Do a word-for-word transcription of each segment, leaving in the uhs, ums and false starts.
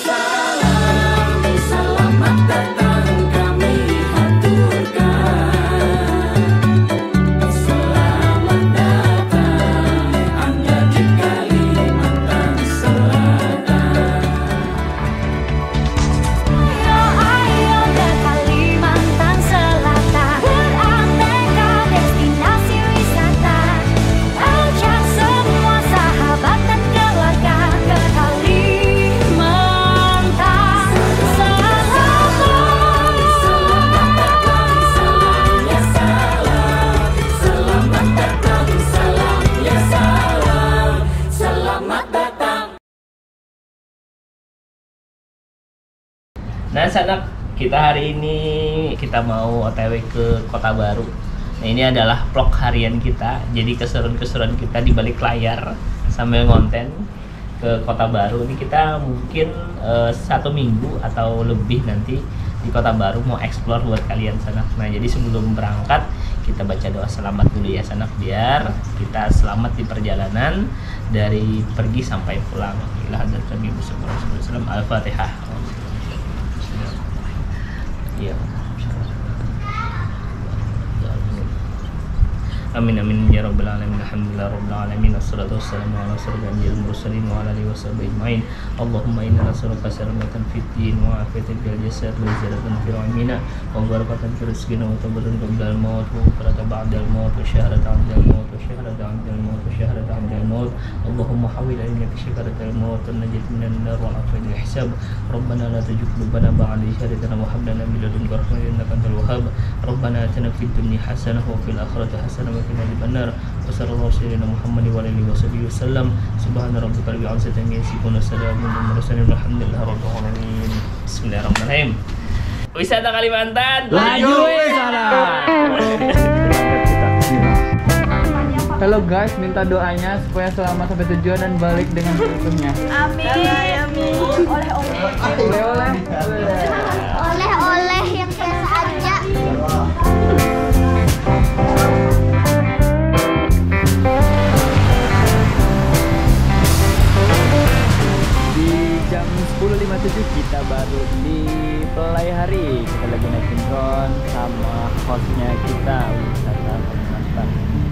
Nah sanak, kita hari ini kita mau O T W ke Kota Baru. Nah ini adalah vlog harian kita. Jadi keseruan-keseruan kita di balik layar sambil ngonten ke Kota Baru. Ini kita mungkin uh, satu minggu atau lebih nanti di Kota Baru mau explore buat kalian sanak. Nah jadi sebelum berangkat kita baca doa selamat dulu ya sanak, biar kita selamat di perjalanan dari pergi sampai pulang. Ila hadrat Nabi Muhammad shallallahu alaihi wasallam. Al-Fatihah. Ya. Amin amin ya rabbal alamin. Alhamdulillah rabbil alamin. Wassalatu wassalamu ala sayyidil mursalin wa ala alihi washabihi ajmain. Allahumma inna nas'aluka salamatan fid din wa afiyatan fil jasad wa ziyadatan fil ilmina wa barakatan fil rizqina wa tabarrukan qabla al maut wa faratan ba'da al maut wa syahadatan 'inda al maut wa syahadatan 'inda al maut wa syahadatan 'inda al maut. Allahumma hawil alaina fi syakaratil maut wa najid minan nar wa afil hisab. Rabbana la tujib qulubana ba'da idh hadaytana wa hab lana min ladunka rahmatan innaka antal wahhab. Rabbana atina fid dunya hasanah wa fil akhirati hasanah benar. Wassallallahu alaihi Muhammad wa alihi wasallam. Subhana rabbika rabbil izzati amma yasifun wa salamun alal mursalin walhamdulillahi rabbil alamin. Bismillahirrahmanirrahim. Wisata Kalimantan, laju wisata. Halo guys, minta doanya supaya selamat sampai tujuan dan balik dengan seutuhnya. Amin. Amin. Oleh-oleh. Oleh-oleh. Oleh-oleh yang biasa aja. Jam sepuluh lima puluh tujuh kita baru di Pelai Hari. Kita lagi naikin drone sama hostnya kita, wisata Kalimantan.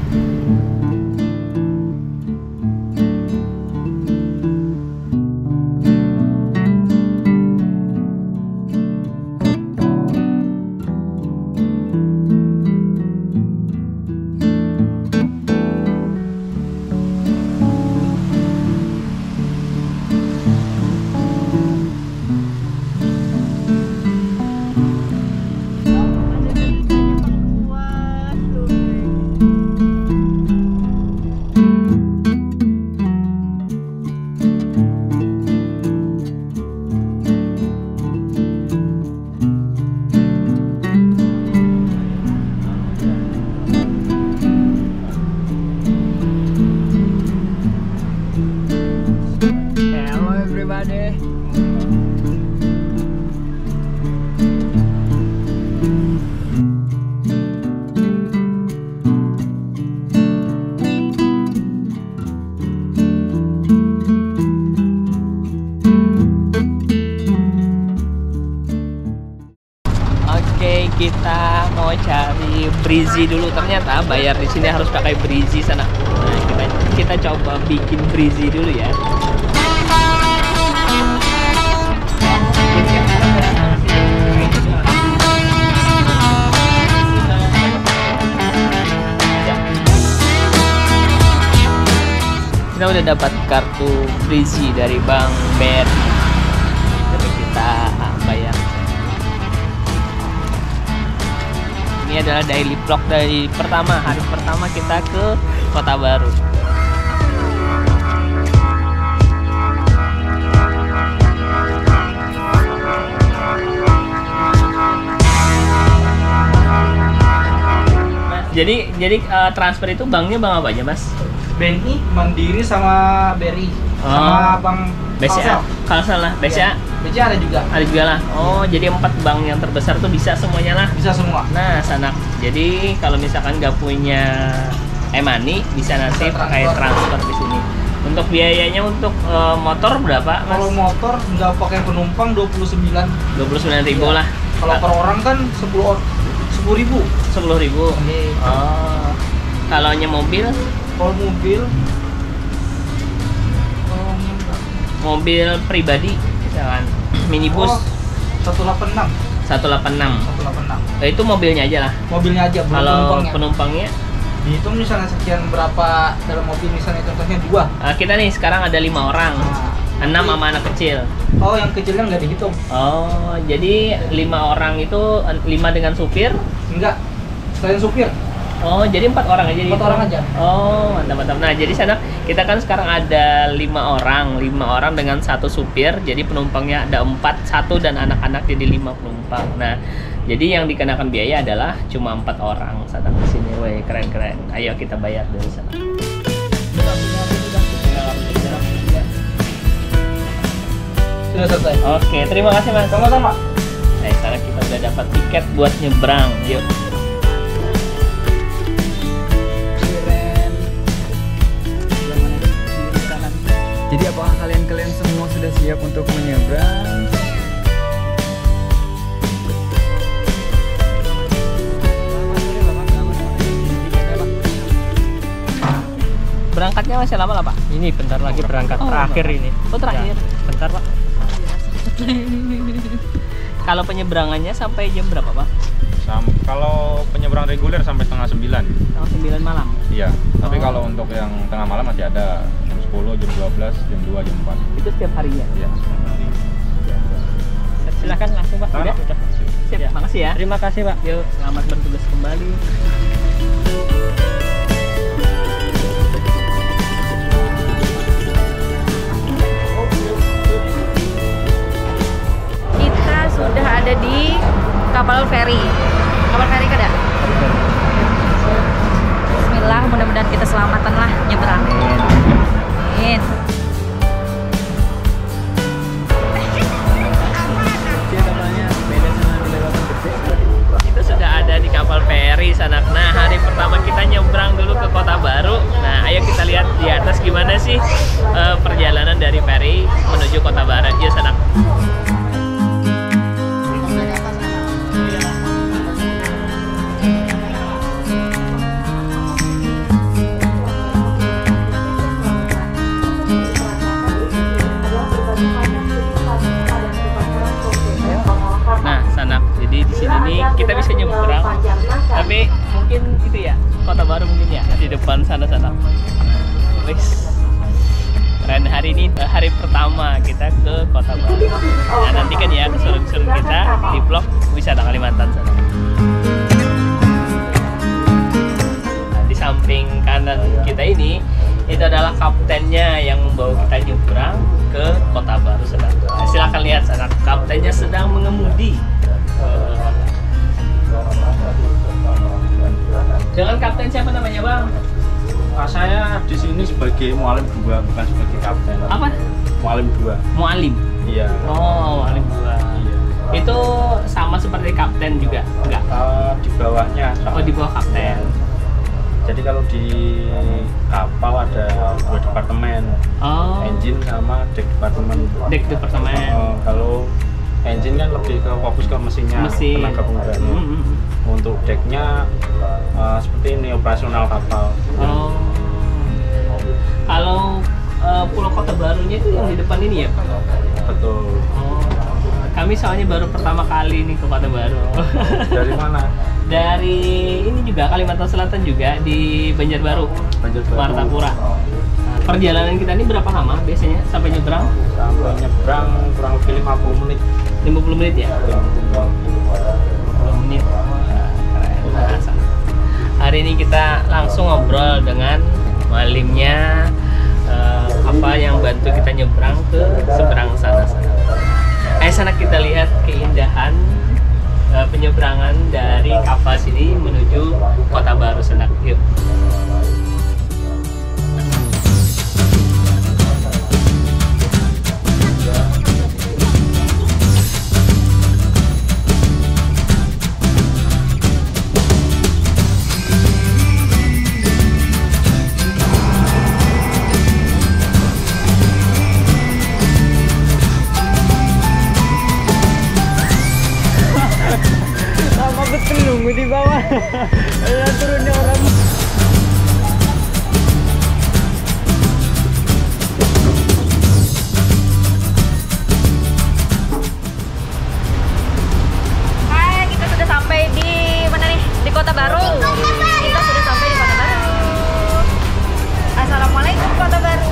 Kita mau cari Breezy dulu, ternyata bayar di sini harus pakai Breezy sana. Nah, kita kita coba bikin Breezy dulu ya. Kita udah dapat kartu Breezy dari Bank B R I. Jadi kita bayar. Ini adalah daily vlog dari pertama, hari pertama kita ke Kota Baru. Jadi jadi uh, transfer itu banknya bank apa aja, Mas? B N I, Mandiri sama B R I. Oh. Sama Bank B C A. Kalau salah, B C A. B C A ada juga. Ada juga lah. Oh, jadi empat bank yang terbesar tuh bisa semuanya lah. Bisa semua. Nah, sanak. Jadi kalau misalkan nggak punya e-money, bisa nanti pakai transfer di sini. Untuk biayanya untuk uh, motor berapa, Mas? Kalau motor nggak pakai penumpang dua puluh sembilan. dua puluh sembilan ribu lah. Kalau per orang kan sepuluh ribu. sepuluh ribu. Oke. Oh. Kalau nya mobil? Kalau mobil kalau mobil pribadi misalkan minibus oh, seratus delapan puluh enam. seratus delapan puluh enam. seratus delapan puluh enam. Nah, itu mobilnya aja lah. Mobilnya aja, belum Kalau penumpangnya. penumpangnya Dihitung misalnya sekian berapa dalam mobil, misalnya contohnya dua. uh, kita nih sekarang ada lima orang. Nah, enam sama anak kecil. Oh, yang kecilnya nggak dihitung. Oh, jadi lima orang itu lima dengan supir? Enggak. Selain supir. Oh, jadi empat orang aja. Empat gitu? orang aja. Oh, mantap mantap. Nah, jadi sana kita kan sekarang ada lima orang, lima orang dengan satu supir. Jadi penumpangnya ada empat, satu dan anak-anak jadi lima penumpang. Nah, jadi yang dikenakan biaya adalah cuma empat orang. Sana ke sini, weh keren keren. Ayo kita bayar dari sana. Sudah selesai. Oke, terima kasih Mas. Sama-sama. Nah, sekarang kita udah dapat tiket buat nyebrang. Yuk. Jadi apakah kalian-kalian semua sudah siap untuk menyeberang? Berangkatnya masih lama lah Pak? Ini bentar lagi berangkat Oh, terakhir lama. ini. Oh terakhir? Ya, bentar Pak. Kalau penyeberangannya sampai jam berapa Pak? Sam kalau penyeberang reguler sampai setengah sembilan. Setengah sembilan malam? Iya, tapi Oh. kalau untuk yang tengah malam masih ada jam sepuluh, jam dua belas, jam dua, jam empat. Itu setiap harinya? Iya. Silakan langsung Pak. Udah? Udah. Siap, Ya. makasih ya. Terima kasih Pak. Yuk, selamat bertugas kembali. Kita sudah ada di kapal feri. Kapal feri kan ada? Bismillah, mudah-mudahan kita selamatan lah nyebrang. Amin. Itu sudah ada di kapal feri sana. Nah, hari pertama kita nyebrang dulu ke Kota Baru. Nah, ayo kita lihat di atas gimana sih eh, perjalanan dari feri menuju Kota Baru. Yuk sana. Nah, Sanak. Jadi di sini nih kita bisa nyebrang. Tapi mungkin itu ya, Kota Baru mungkin ya di depan sana Sanak. Wis. Keren, hari ini hari pertama kita ke Kota Baru. Nah, nantikan ya keseruan-keseruan kita di vlog Wisata Kalimantan sana. Nah, di samping kanan kita ini itu adalah kaptennya yang membawa kita nyebrang ke Kota Baru Sanak. Nah, silakan lihat Sanak, kaptennya sedang mengemudi. Dengan kapten siapa namanya Bang? Nah, saya di sini sebagai mualim dua, bukan sebagai kapten. Apa? Mualim dua. Mualim. Iya. Oh, mualim dua. Iya. Itu sama seperti kapten juga? Enggak? Uh, di bawahnya. Oh, di bawah kapten. Jadi kalau di kapal ada dua departemen, Oh, engine sama deck departemen. deck departemen. Uh, kalau engine kan lebih ke fokus ke mesinnya, Mesin. tenaga penggeraknya. Hmm, hmm, hmm. Untuk decknya uh, seperti ini operasional kapal. Oh. Kalau uh, Pulau Kota Barunya itu yang di depan ini ya? Betul. Oh. Kami soalnya baru pertama kali nih ke Kota Baru. Dari mana? Dari ini juga Kalimantan Selatan juga di Banjarbaru, Banjarbaru. Martapura. Nah, perjalanan kita ini berapa lama biasanya sampai nyebrang? Sampai nyebrang kurang lebih lima puluh menit. lima puluh menit ya? lima puluh menit. Wah, keren. Nah, sana. Hari ini kita langsung ngobrol dengan mualimnya, eh, apa yang bantu kita nyebrang ke seberang sana sana. Eh sana kita lihat keindahan uh, penyeberangan dari kapal sini menuju Kota Baru Sanak. Yuk. Tunggu di bawah. Ada turunnya orang. Hai, kita sudah sampai di mana nih? Di Kota Baru. Kita sudah sampai di Kota Baru. Assalamualaikum Kota Baru.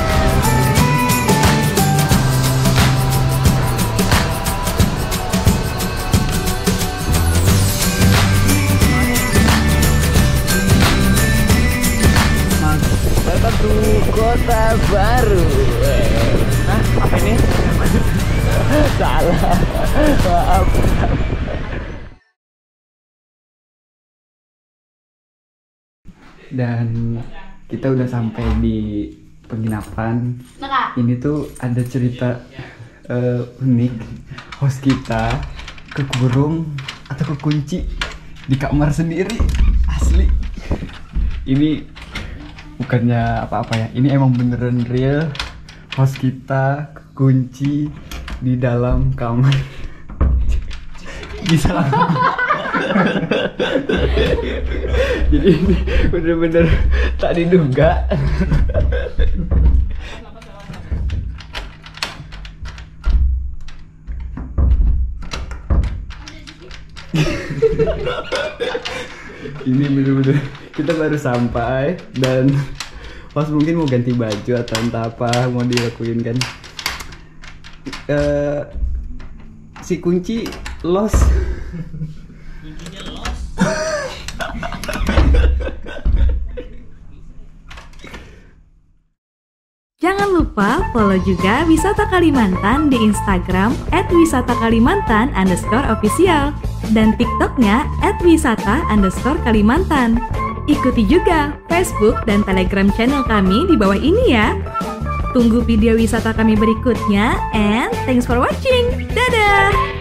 Welcome to Kota Baru. Hah? Apa ini? Salah. Maaf. Dan kita udah sampai di penginapan. Ini tuh ada cerita eh, unik. Host kita kekurung atau kekunci di kamar sendiri. Asli. Ini bukannya apa-apa ya. Ini emang beneran real. Host kita kekunci di dalam kamar. Bisa langsung. Jadi ini bener-bener tak diduga. Ini bener-bener kita baru sampai dan pas mungkin mau ganti baju atau entah apa mau dilakuin kan. Uh, si kunci lost. Jangan lupa follow juga Wisata Kalimantan di Instagram at wisata kalimantan underscore official dan TikToknya at wisata underscore Kalimantan. Ikuti juga Facebook dan Telegram channel kami di bawah ini ya. Tunggu video wisata kami berikutnya and thanks for watching. Dadah!